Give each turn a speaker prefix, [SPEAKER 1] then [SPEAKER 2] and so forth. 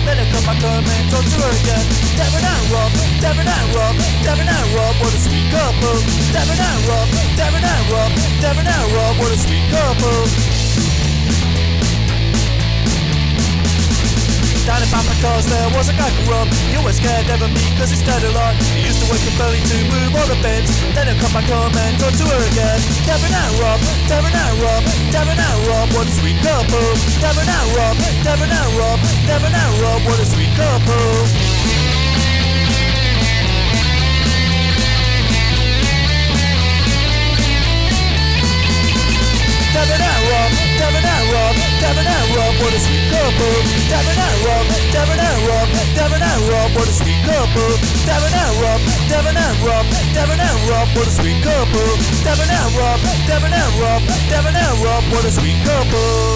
[SPEAKER 1] Then I come back home and talk to her again. Devon and Rob, Devon and Rob, Devon and Rob, what a sweet couple. Devon and Rob, Devon and Rob, Devon and Rob, what a sweet couple. Down in Papa's there was a guy called Rob. He always scared of me cause he stared a lot. He used to wake up early to move all the beds. Then I'd come back home and talk to her again. Devon and Rob, Devon and Rob, Devon and Rob, what a sweet couple. Devon and Rob, Devon and Rob, Devon and Rob, what a sweet couple. Devon and Rob, Devon and Rob, Devon and Rob, what a sweet couple. Devon and Rob, Devon and Rob, Devon and Rob, what a sweet couple. Devon and Rob, Devon and Rob, Devon and Rob, what a sweet couple. Devon and Rob, Devon and Rob, Devon and Rob, what a sweet couple.